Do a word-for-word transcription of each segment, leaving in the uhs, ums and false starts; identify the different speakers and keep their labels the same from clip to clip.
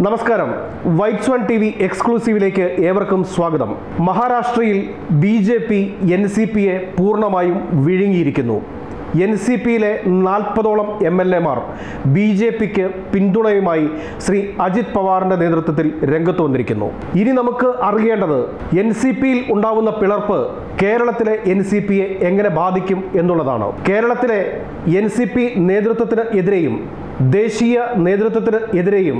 Speaker 1: നമസ്കാരം. Whites one T V എക്സ്ക്ലൂസീവിലേക്ക് ഏവർക്കും സ്വാഗതം. മഹാരാഷ്ട്രയിൽ B J P N C പിയെ പൂർണ്ണമായും വിഴുങ്ങിയിരിക്കുന്നു. എൻ സി പിയിലെ നാൽപ്പതോളം എം എൽ എമാർ ബി ജെ പിക്ക് പിന്തുണയുമായി ശ്രീ അജിത് പവാറിന്റെ നേതൃത്വത്തിൽ രംഗത്ത് വന്നിരിക്കുന്നു. ഇനി നമുക്ക് അറിയേണ്ടത് എൻ സി പിയിൽ ഉണ്ടാവുന്ന പിളർപ്പ് കേരളത്തിലെ എൻ സി പിയെ എങ്ങനെ ബാധിക്കും എന്നുള്ളതാണ്. കേരളത്തിലെ എൻ സി പി നേതൃത്വത്തിന് എതിരെയും ദേശീയ നേതൃത്വത്തിന് എതിരെയും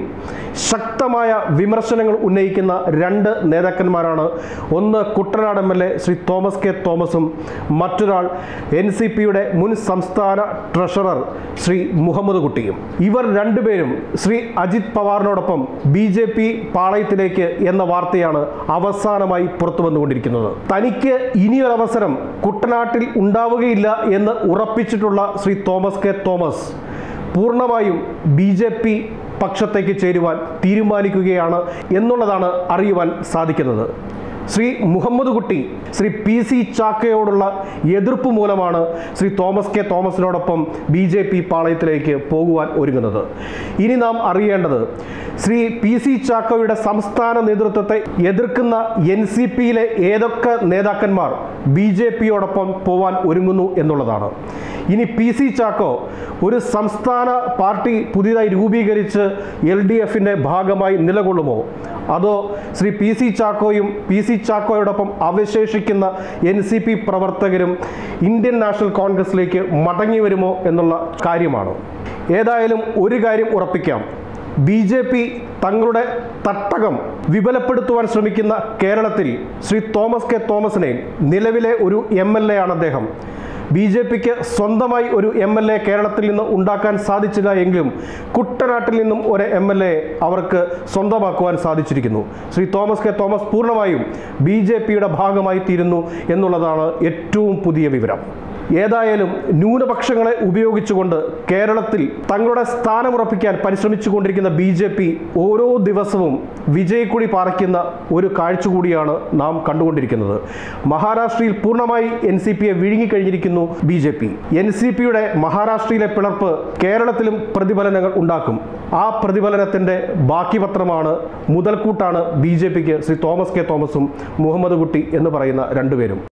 Speaker 1: ശക്തമായ വിമർശനങ്ങൾ ഉന്നയിക്കുന്ന രണ്ട് നേതാക്കന്മാരാണ്. ഒന്ന് Kuttanad M L A Shri Thomas K തോമസും മറ്റൊരാൾ എൻ സി പിയുടെ മുൻ സംസ്ഥാന ട്രഷറർ ശ്രീ മുഹമ്മദ് കുട്ടിയും. ഇവർ രണ്ടുപേരും ശ്രീ അജിത് പവാറിനോടൊപ്പം ബി ജെ പി പാളയത്തിലേക്ക് എന്ന വാർത്തയാണ് അവസാനമായി പുറത്തു വന്നുകൊണ്ടിരിക്കുന്നത്. തനിക്ക് ഇനിയൊരവസരം കുട്ടനാട്ടിൽ ഉണ്ടാവുകയില്ല എന്ന് ഉറപ്പിച്ചിട്ടുള്ള ശ്രീ തോമസ് കെ തോമസ് പൂർണ്ണമായും ബി ജെ പി പക്ഷത്തേക്ക് ചേരുവാൻ തീരുമാനിക്കുകയാണ് എന്നുള്ളതാണ് അറിയുവാൻ സാധിക്കുന്നത്. ശ്രീ മുഹമ്മദ് കുട്ടി ശ്രീ പി സി ചാക്കയോടുള്ള എതിർപ്പ് മൂലമാണ് ശ്രീ തോമസ് കെ തോമസിനോടൊപ്പം ബി ജെ പി പാളയത്തിലേക്ക് പോകുവാൻ ഒരുങ്ങുന്നത്. ഇനി നാം അറിയേണ്ടത് ശ്രീ പി സി ചാക്കോയുടെ സംസ്ഥാന നേതൃത്വത്തെ എതിർക്കുന്ന എൻ സി പിയിലെ ഏതൊക്കെ നേതാക്കന്മാർ ബി ജെ പിയോടൊപ്പം പോവാൻ ഒരുങ്ങുന്നു എന്നുള്ളതാണ്. ഇനി പി സി ചാക്കോ ഒരു സംസ്ഥാന പാർട്ടി പുതിയതായി രൂപീകരിച്ച് എൽ ഡി എഫിൻ്റെ ഭാഗമായി നിലകൊള്ളുമോ, അതോ ശ്രീ പി സി ചാക്കോയും പി സി ചാക്കോയോടൊപ്പം അവശേഷിക്കുന്ന എൻ സി പി പ്രവർത്തകരും ഇന്ത്യൻ നാഷണൽ കോൺഗ്രസിലേക്ക് മടങ്ങി വരുമോ എന്നുള്ള കാര്യമാണ്. ഏതായാലും ഒരു കാര്യം ഉറപ്പിക്കാം, ബി ജെ പി തങ്ങളുടെ തട്ടകം വിപുലപ്പെടുത്തുവാൻ ശ്രമിക്കുന്ന കേരളത്തിൽ ശ്രീ തോമസ് കെ തോമസിനെ, നിലവിലെ ഒരു എം എൽ എ ആണ് അദ്ദേഹം, ബി ജെ പിക്ക് സ്വന്തമായി ഒരു എം എൽ എ കേരളത്തിൽ നിന്ന് ഉണ്ടാക്കാൻ സാധിച്ചില്ല എങ്കിലും കുട്ടനാട്ടിൽ നിന്നും ഒരു എം എൽ എ അവർക്ക് സ്വന്തമാക്കുവാൻ സാധിച്ചിരിക്കുന്നു. ശ്രീ തോമസ് കെ തോമസ് പൂർണ്ണമായും ബി ജെ പിയുടെ ഭാഗമായി തീരുന്നു എന്നുള്ളതാണ് ഏറ്റവും പുതിയ വിവരം. ഏതായാലും ന്യൂനപക്ഷങ്ങളെ ഉപയോഗിച്ചുകൊണ്ട് കേരളത്തിൽ തങ്ങളുടെ സ്ഥാനമുറപ്പിക്കാൻ പരിശ്രമിച്ചുകൊണ്ടിരിക്കുന്ന ബി ജെ പി ഓരോ ദിവസവും വിജയക്കൊടി പാറിക്കുന്ന ഒരു കാഴ്ച കൂടിയാണ് നാം കണ്ടുകൊണ്ടിരിക്കുന്നത്. മഹാരാഷ്ട്രയിൽ പൂർണ്ണമായി എൻ സി പിയെ വിഴുങ്ങിക്കഴിഞ്ഞിരിക്കുന്നു B J P. N C പിയുടെ മഹാരാഷ്ട്രയിലെ പിളർപ്പ് കേരളത്തിലും പ്രതിഫലനങ്ങൾ ഉണ്ടാക്കും. ആ പ്രതിഫലനത്തിൻ്റെ ബാക്കി പത്രമാണ്, മുതൽക്കൂട്ടാണ് ബി ജെ പിക്ക് ശ്രീ തോമസ് കെ തോമസും മുഹമ്മദ് കുട്ടി എന്ന് പറയുന്ന രണ്ടുപേരും.